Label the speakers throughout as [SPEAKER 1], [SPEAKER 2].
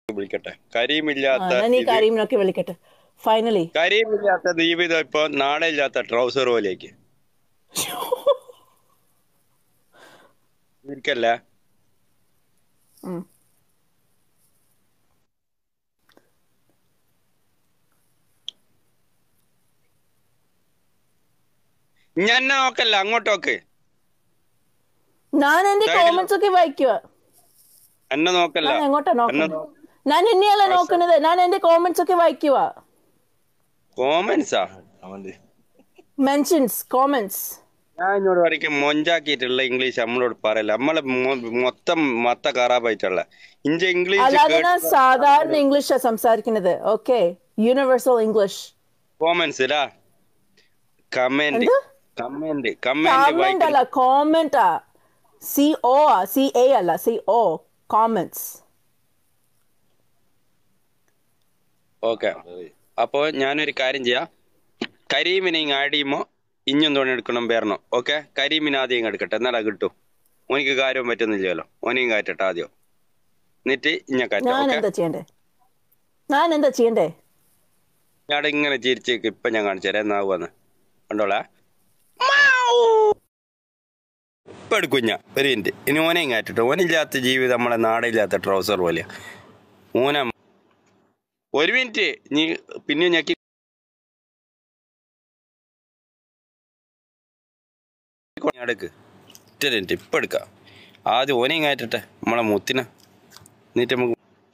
[SPEAKER 1] വിളിക്കട്ടെ. കരീമില്ലാത്ത
[SPEAKER 2] നീ
[SPEAKER 1] ഇത്
[SPEAKER 2] കരീമിനൊക്കെ വിളിക്കട്ടെ ഫൈനലി.
[SPEAKER 1] കരീമില്ലാത്ത ജീവിതം ഇപ്പൊ നാളെ ഇല്ലാത്ത ട്രൗസർ പോലേക്ക് ഇരിക്കല്ലേ. ഞാൻ നോക്കല്ല, അങ്ങോട്ടോക്ക്.
[SPEAKER 2] ഞാൻ എന്റെ കോമന്റ്സ് ഒക്കെ വായിക്കുക.
[SPEAKER 1] എന്നെ നോക്കല്ല,
[SPEAKER 2] ഞാൻ എങ്ങോട്ടാ നോക്കുന്നത്? ഞാൻ എന്നെയല്ല നോക്കുന്നത്, ഞാൻ എന്റെ കോമന്റ്സ് ഒക്കെ വായിക്കുക.
[SPEAKER 1] കോമന്റ്സാ?
[SPEAKER 2] Mentions, comments.
[SPEAKER 1] ഞാൻ എന്നോട് വരയ്ക്കും മൊഞ്ചാക്കിയിട്ടുള്ള ഇംഗ്ലീഷ് നമ്മളോട് പറയല്ല. നമ്മളെ മൊത്തം ഖറാബായിട്ടുള്ള ഇംഗ്ലീഷ്.
[SPEAKER 2] അല്ലാതെ ഞാൻ സാധാരണ ഇംഗ്ലീഷാ സംസാരിക്കുന്നത്. Okay, universal English.
[SPEAKER 1] Comments comment
[SPEAKER 2] അല്ല, കോമന്റ്. CA അല്ല, CO, കോമന്റ്സ്.
[SPEAKER 1] ഓക്കെ, അപ്പോ ഞാനൊരു കാര്യം ചെയ്യാം. കരീമിനെ ഇങ്ങ് ആഡ് ചെയ്യുമ്പോ ഇഞ്ഞും തോണി എടുക്കണം പേരണോ. ഓക്കെ, കരീമിനെ ആദ്യം ഇങ്ങ് എടുക്കട്ടെ, എന്നാടാ കിട്ടും. ഓനിക്ക് കാര്യം പറ്റുന്നില്ലല്ലോ, ഓനെയും കാറ്റട്ടെ ആദ്യം, എന്നിട്ട് ഇഞ്ഞ കാറ്റ.
[SPEAKER 2] ഞാൻ എന്താ ചെയ്യണ്ടേ?
[SPEAKER 1] ഞാൻ ഇങ്ങനെ ചിരിച്ചേക്ക്. ഇപ്പൊ ഞാൻ കാണിച്ചു തരാം എന്നാവുന്ന് കണ്ടോളാ. ഇപ്പൊ എടുക്കും ഞാൻ ഒരു മിനിറ്റ്. ഇനി ഓനെയും കാറ്റട്ടെ. ഓനില്ലാത്ത ജീവിതം നമ്മളെ നാടില്ലാത്ത ട്രൗസർ പോലെയാ. ഓന ഒരു മിനിറ്റ്, നീ പിന്നെ ഞെക്കി എടുക്ക്. ഒറ്റ മിനിറ്റ്, ഇപ്പൊ എടുക്കാം. ആദ്യം ഓനെയും കാറ്റട്ടെ നമ്മളെ മുത്തിന, എന്നിട്ട് നമുക്ക്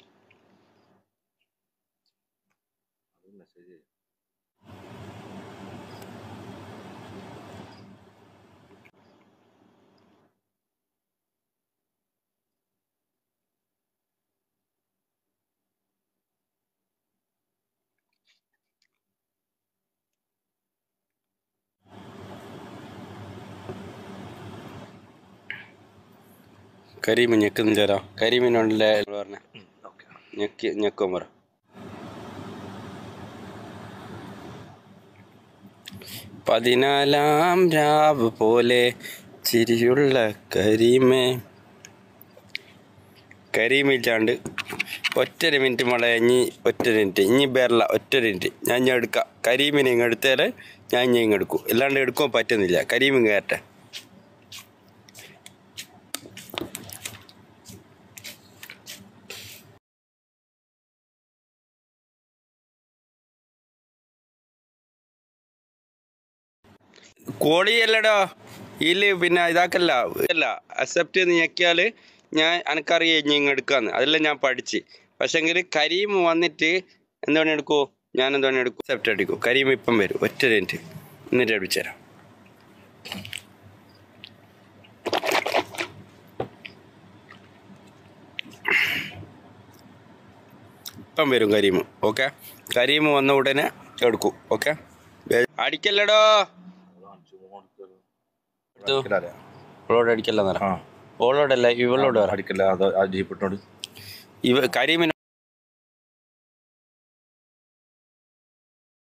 [SPEAKER 1] കരീമ് ഞെക്കുന്നില്ലല്ലോ. കരീമിനുണ്ടല്ലേ പറഞ്ഞ ഞെക്കോ പറ. പതിനാലാം രാവ് പോലെ ചിരിയുള്ള കരീമില്ലാണ്ട് ഒറ്റൊരു മിനിറ്റ് മോളെ. ഒറ്റൊരു മിനിറ്റ് ഇനി ബേറല. ഒറ്റൊരു മിനിറ്റ് ഞാൻ എടുക്കാം. കരീമിനെ ഇങ്ങ് എടുത്താല് ഞാൻ ഇങ്ങ് എടുക്കും. അല്ലാണ്ട് എടുക്കാൻ പറ്റുന്നില്ല. കരീം കയറട്ടെ. കോളിയല്ലടോ ഇതില്, പിന്നെ ഇതാക്കല്ല അല്ല. അക്സെപ്റ്റ് ചെയ്ത് ഞെക്കിയാല് ഞാൻ എനക്കറിയാം ഇനി ഇങ്ങ് എടുക്കാന്ന്. അതെല്ലാം ഞാൻ പഠിച്ച്. പക്ഷെങ്കിൽ കരീം വന്നിട്ട് എന്താണ് എടുക്കുമോ, ഞാൻ എന്താണ് എടുക്കും, അക്സെപ്റ്റ് അടിക്കും. കരീം ഇപ്പം വരും. ഒറ്റ മിനിറ്റ്, എന്നിട്ട് അടിച്ചു തരാം. ഇപ്പം വരും കരീം. ഓക്കെ, കരീം വന്ന ഉടനെ എടുക്കും. ഓക്കെ, അടിക്കല്ലടോ. ഓളോട് അടിക്കല്ല. ഓളോടല്ല, ഇവളോട് അടിക്കല്ല. കരീമിന്